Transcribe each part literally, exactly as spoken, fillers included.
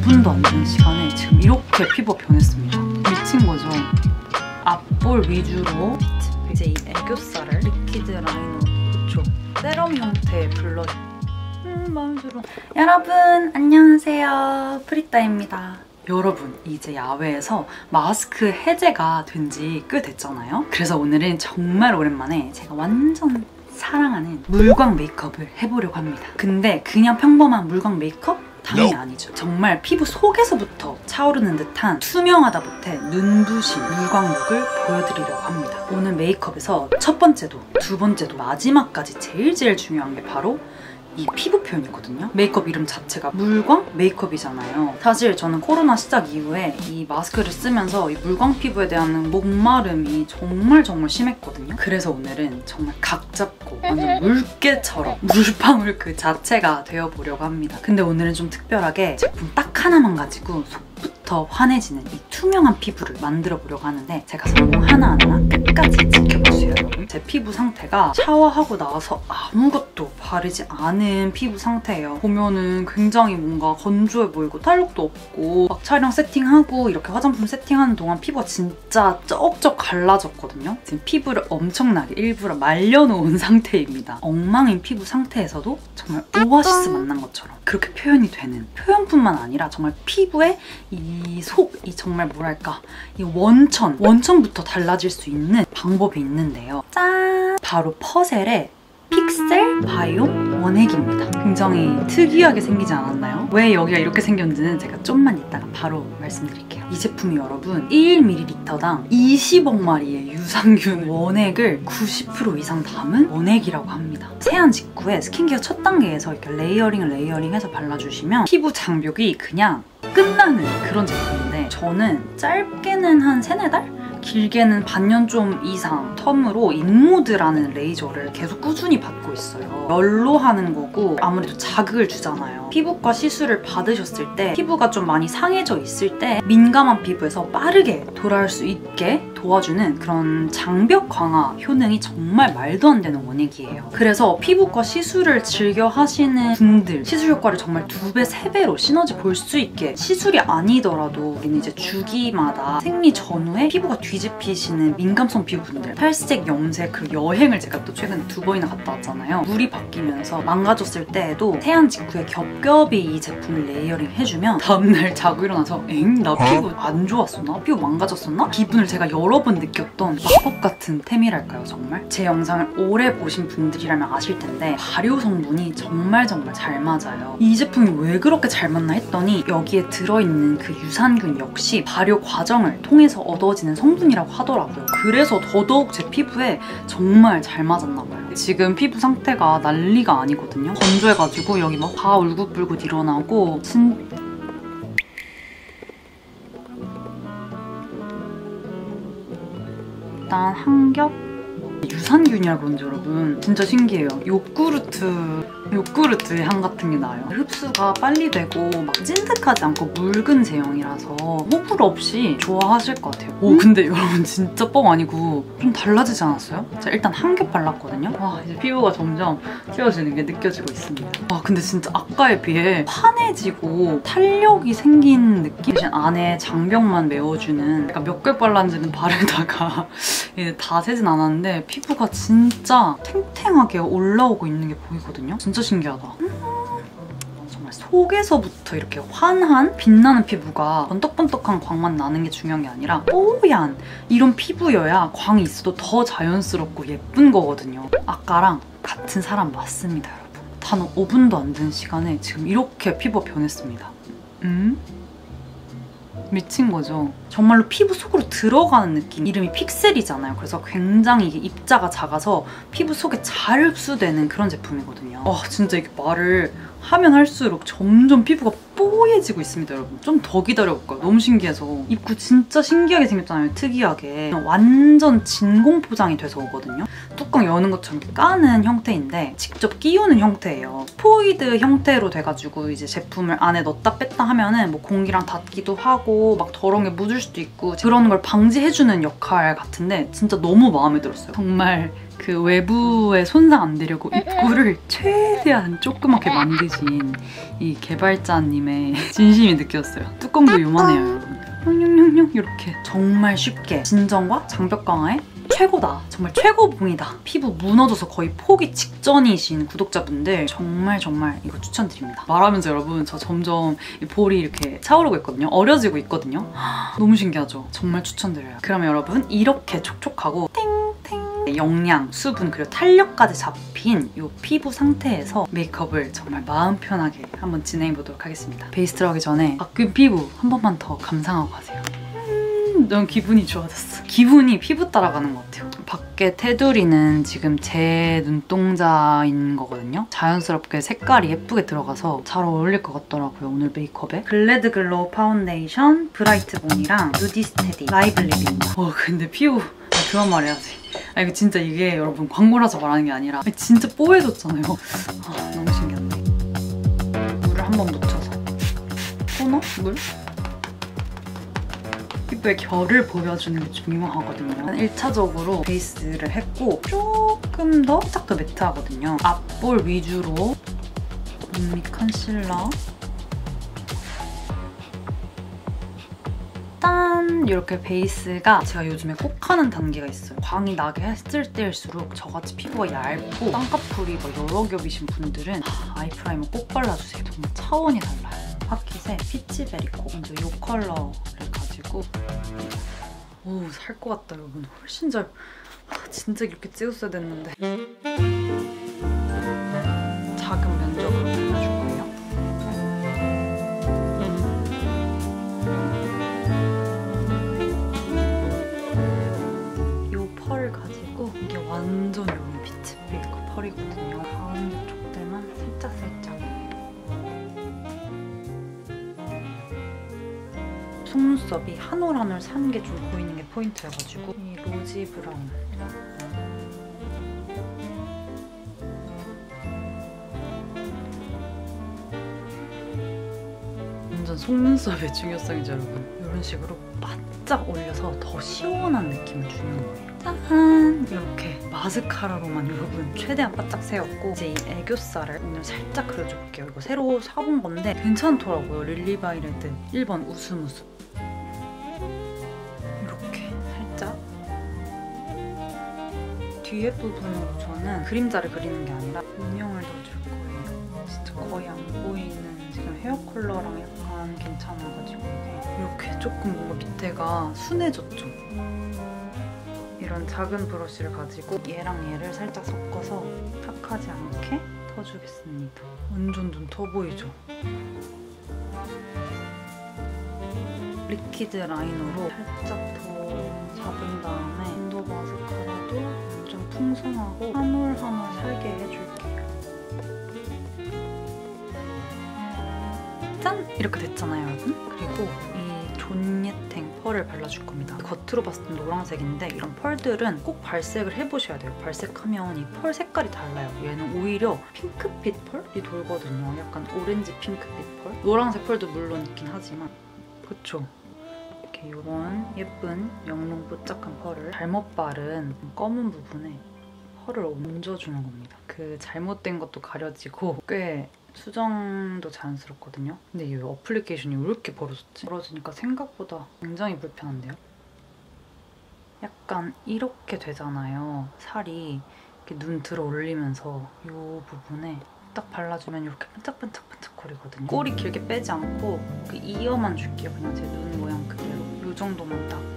분도 안 되는 시간에 지금 이렇게 피부가 변했습니다. 미친 거죠? 앞볼 위주로 이제 이 애교살을 리퀴드 라이너 그쵸? 세럼 형태의 블러셔. 음, 마음에 들어. 여러분 안녕하세요. 프리따입니다. 여러분 이제 야외에서 마스크 해제가 된 지 꽤 됐잖아요. 그래서 오늘은 정말 오랜만에 제가 완전 사랑하는 물광 메이크업을 해보려고 합니다. 근데 그냥 평범한 물광 메이크업? 당연히 아니죠. 정말 피부 속에서부터 차오르는 듯한 투명하다 못해 눈부신 물광룩을 보여드리려고 합니다. 오늘 메이크업에서 첫 번째도 두 번째도 마지막까지 제일 제일 중요한 게 바로 이 피부 표현이거든요. 메이크업 이름 자체가 물광 메이크업이잖아요. 사실 저는 코로나 시작 이후에 이 마스크를 쓰면서 이 물광 피부에 대한 목마름이 정말 정말 심했거든요. 그래서 오늘은 정말 각 잡고 완전 물개처럼 물방울 그 자체가 되어보려고 합니다. 근데 오늘은 좀 특별하게 제품 딱 하나만 가지고 속부터 환해지는 이 투명한 피부를 만들어 보려고 하는데 제가 성공 하나하나 끝까지 지켜보세요, 여러분. 제 피부 상태가 샤워하고 나와서 아무것도 바르지 않은 피부 상태예요. 보면은 굉장히 뭔가 건조해 보이고 탄력도 없고 막 촬영 세팅하고 이렇게 화장품 세팅하는 동안 피부가 진짜 쩍쩍 갈라졌거든요. 지금 피부를 엄청나게 일부러 말려놓은 상태입니다. 엉망인 피부 상태에서도 정말 오아시스 만난 것처럼 그렇게 표현이 되는, 표현뿐만 아니라 정말 피부에 이 속, 이 정말 뭐랄까 이 원천, 원천부터 달라질 수 있는 방법이 있는데요. 짠! 바로 퍼셀의 픽셀 바이옴 원액입니다. 굉장히 특이하게 생기지 않았나요? 왜 여기가 이렇게 생겼는지는 제가 좀만 이따가 바로 말씀드릴게요. 이 제품이 여러분 일 밀리리터당 이십억 마리의 유산균 원액을 구십 퍼센트 이상 담은 원액이라고 합니다. 세안 직후에 스킨케어 첫 단계에서 이렇게 레이어링을 레이어링해서 발라주시면 피부 장벽이 그냥 끝나는 그런 제품인데 저는 짧게는 한 세네 달? 길게는 반년 좀 이상 텀으로 인모드라는 레이저를 계속 꾸준히 받고 있어요. 열로 하는 거고 아무래도 자극을 주잖아요. 피부과 시술을 받으셨을 때 피부가 좀 많이 상해져 있을 때 민감한 피부에서 빠르게 돌아올 수 있게 도와주는 그런 장벽 강화 효능이 정말 말도 안 되는 원액이에요. 그래서 피부과 시술을 즐겨 하시는 분들 시술 효과를 정말 두 배, 세 배로 시너지 볼 수 있게 시술이 아니더라도 우리는 이제 주기마다 생리 전후에 피부가 뒤집히시는 민감성 피부분들 탈색, 염색, 그리고 여행을 제가 또 최근에 두 번이나 갔다 왔잖아요. 물이 바뀌면서 망가졌을 때에도 세안 직후에 겹겹이 이 제품을 레이어링 해주면 다음날 자고 일어나서 엥? 나 피부 안 좋았었나? 피부 망가졌었나? 기분을 제가 여러 번 느꼈던 마법 같은 템이랄까요, 정말? 제 영상을 오래 보신 분들이라면 아실 텐데 발효 성분이 정말 정말 잘 맞아요. 이 제품이 왜 그렇게 잘 맞나 했더니 여기에 들어있는 그 유산균 역시 발효 과정을 통해서 얻어지는 성분이라고 하더라고요. 그래서 더더욱 제 피부에 정말 잘 맞았나 봐요. 지금 피부 상태가 난리가 아니거든요. 건조해가지고 여기 막 다 울긋불긋 일어나고 진... 일단 한 겹 유산균이라 그런지 여러분 진짜 신기해요. 요구르트 요구르트의 향 같은 게 나요. 흡수가 빨리 되고 막 찐득하지 않고 묽은 제형이라서 호불호 없이 좋아하실 것 같아요. 오 근데 여러분 진짜 뻥 아니고 좀 달라지지 않았어요? 제가 일단 한 겹 발랐거든요. 와 이제 피부가 점점 튀어지는 게 느껴지고 있습니다. 와 근데 진짜 아까에 비해 환해지고 탄력이 생긴 느낌? 대신 안에 장벽만 메워주는 약간 몇 겹 발랐는지는 바르다가 이제 다 새진 않았는데 피부가 진짜 탱탱하게 올라오고 있는 게 보이거든요. 진짜 신기하다. 음 정말 속에서부터 이렇게 환한 빛나는 피부가 번떡번떡한 광만 나는 게 중요한 게 아니라 뽀얀 이런 피부여야 광이 있어도 더 자연스럽고 예쁜 거거든요. 아까랑 같은 사람 맞습니다, 여러분. 단 오 분도 안 된 시간에 지금 이렇게 피부가 변했습니다. 음? 미친 거죠. 정말로 피부 속으로 들어가는 느낌. 이름이 픽셀이잖아요. 그래서 굉장히 이게 입자가 작아서 피부 속에 잘 흡수되는 그런 제품이거든요. 와 진짜 이게 말을 하면 할수록 점점 피부가 뽀얘지고 있습니다, 여러분. 좀 더 기다려볼까요? 너무 신기해서. 입구 진짜 신기하게 생겼잖아요, 특이하게. 완전 진공 포장이 돼서 오거든요. 뚜껑 여는 것처럼 까는 형태인데 직접 끼우는 형태예요. 스포이드 형태로 돼가지고 이제 제품을 안에 넣었다 뺐다 하면은 뭐 공기랑 닿기도 하고 막 더러운 게 묻을 수도 있고 그런 걸 방지해주는 역할 같은데 진짜 너무 마음에 들었어요. 정말 그 외부에 손상 안 되려고 입구를 최대한 조그맣게 만드신 이 개발자님의 진심이 느꼈어요. 뚜껑도 요만해요, 여러분. 냥냥냥냥 이렇게 정말 쉽게 진정과 장벽 강화에 최고다. 정말 최고봉이다. 피부 무너져서 거의 포기 직전이신 구독자분들 정말 정말 이거 추천드립니다. 말하면서 여러분 저 점점 이 볼이 이렇게 차오르고 있거든요. 어려지고 있거든요. 너무 신기하죠? 정말 추천드려요. 그러면 여러분 이렇게 촉촉하고 탱탱 영양, 수분, 그리고 탄력까지 잡힌 이 피부 상태에서 메이크업을 정말 마음 편하게 한번 진행해보도록 하겠습니다. 베이스 들어가기 전에 바뀐 피부 한 번만 더 감상하고 가세요. 너무 기분이 좋아졌어. 기분이 피부 따라가는 것 같아요. 밖에 테두리는 지금 제 눈동자인 거거든요. 자연스럽게 색깔이 예쁘게 들어가서 잘 어울릴 것 같더라고요, 오늘 메이크업에. 글래드 글로우 파운데이션, 브라이트 본이랑 누디 스테디, 라이브 립입니다. 와 근데 피부... 아, 그만 말해야지. 아 이거 진짜 이게 여러분 광고라서 말하는 게 아니라 진짜 뽀해졌잖아요. 아, 너무 신기한데. 물을 한번 묻혀서. 토너? 물? 피부의 결을 보여주는 게 중요하거든요. 일 차적으로 베이스를 했고 조금 더 살짝 더 매트하거든요. 앞볼 위주로 온리 컨실러 짠! 이렇게 베이스가 제가 요즘에 꼭 하는 단계가 있어요. 광이 나게 했을 때일수록 저같이 피부가 얇고 쌍꺼풀이 막 여러 겹이신 분들은 아이 프라이머 꼭 발라주세요. 정말 차원이 달라요. 파킷의 피치베리코 먼저 이 컬러를 가지고 오, 살 것 같다 여러분. 훨씬 잘... 아, 진짜 이렇게 찍었어야 됐는데. 작은 면적으로 발라줄 거예요. 이 펄을 가지고 이게 완전 여기 피치베리코 펄이거든요. 가운데 쪽들만 살짝살짝 속눈썹이 한 올 한 올 산 게 좀 보이는 게 포인트여가지고 이 로지 브라운 완전 속눈썹의 중요성이죠 여러분. 이런 식으로 바짝 올려서 더 시원한 느낌을 주는 거예요. 짠! 이렇게 마스카라로만 여러분 최대한 바짝 세웠고 이제 이 애교살을 오늘 살짝 그려줄게요. 이거 새로 사본 건데 괜찮더라고요. 릴리바이레드 일 번 우스무스. 이렇게 살짝 뒤에 부분으로 저는 그림자를 그리는 게 아니라 음영을 넣어줄 거예요. 진짜 거의 안 보이는 지금 헤어 컬러랑 약간 괜찮아가지고 이게 이렇게 조금 뭔가 밑에가 순해졌죠? 이런 작은 브러쉬를 가지고 얘랑 얘를 살짝 섞어서 탁하지 않게 터주겠습니다. 완전 눈 터 보이죠? 리퀴드 라이너로 살짝 더 잡은 다음에 인도 마스카라도 좀 풍성하고 한 올 한 올 살게 해줄게요. 짠! 이렇게 됐잖아요, 여러분. 그리고 이 존예탱 펄을 발라줄 겁니다. 겉으로 봤을 땐 노란색인데 이런 펄들은 꼭 발색을 해보셔야 돼요. 발색하면 이 펄 색깔이 달라요. 얘는 오히려 핑크빛 펄이 돌거든요. 약간 오렌지 핑크빛 펄? 노란색 펄도 물론 있긴 하지만 그쵸? 이렇게 이런 예쁜 영롱 뽀짝한 펄을 잘못 바른 검은 부분에 펄을 얹어주는 겁니다. 그 잘못된 것도 가려지고 꽤 수정도 자연스럽거든요. 근데 이 어플리케이션이 왜 이렇게 벌어졌지? 벌어지니까 생각보다 굉장히 불편한데요? 약간 이렇게 되잖아요. 살이 이렇게 눈 들어 올리면서 이 부분에 딱 발라주면 이렇게 반짝반짝반짝거리거든요. 꼬리 길게 빼지 않고 그 이어만 줄게요. 그냥 제 눈 모양 그대로. 이 정도만 딱.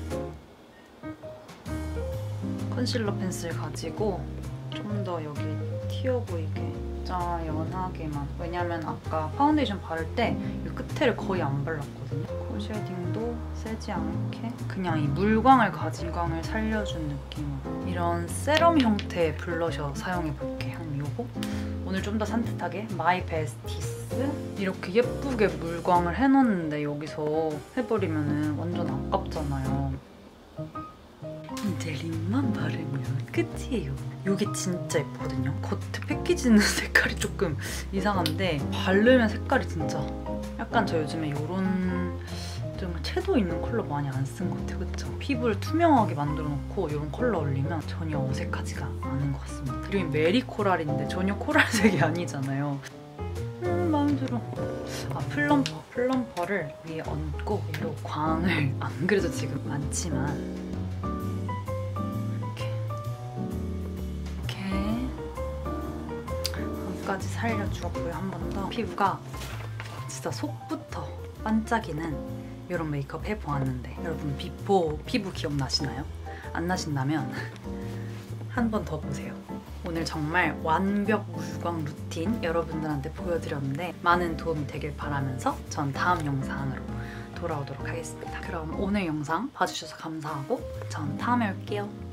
컨실러 펜슬 가지고 좀 더 여기 튀어 보이게 진짜 연하게만. 왜냐면 아까 파운데이션 바를 때 이 끝에를 거의 안 발랐거든요. 코 쉐딩도 세지 않게 그냥 이 물광을 가진 광을 살려준 느낌으로 이런 세럼 형태의 블러셔 사용해볼게요. 요거 오늘 좀 더 산뜻하게 마이 베스티스 이렇게 예쁘게 물광을 해놨는데 여기서 해버리면 완전 아깝잖아요. 이제 립만 바르면 끝이에요. 이게 진짜 예쁘거든요. 겉에 패키지는 색깔이 조금 이상한데 바르면 색깔이 진짜 약간 저 요즘에 이런 정말 채도 있는 컬러 많이 안 쓴 것 같아요. 그쵸? 피부를 투명하게 만들어 놓고 이런 컬러 올리면 전혀 어색하지가 않은 것 같습니다. 이름이 메리 코랄인데 전혀 코랄색이 아니잖아요. 음, 마음에 들어. 아, 플럼퍼. 플럼퍼를 위에 얹고 이 광을 안 그래도 지금 많지만 이렇게 이렇게 광까지 살려주었고요. 한 번 더. 피부가 진짜 속부터 반짝이는 이런 메이크업 해보았는데 여러분 비포 피부 기억나시나요? 안 나신다면 한 번 더 보세요. 오늘 정말 완벽 물광 루틴 여러분들한테 보여드렸는데 많은 도움이 되길 바라면서 전 다음 영상으로 돌아오도록 하겠습니다. 그럼 오늘 영상 봐주셔서 감사하고 전 다음에 올게요.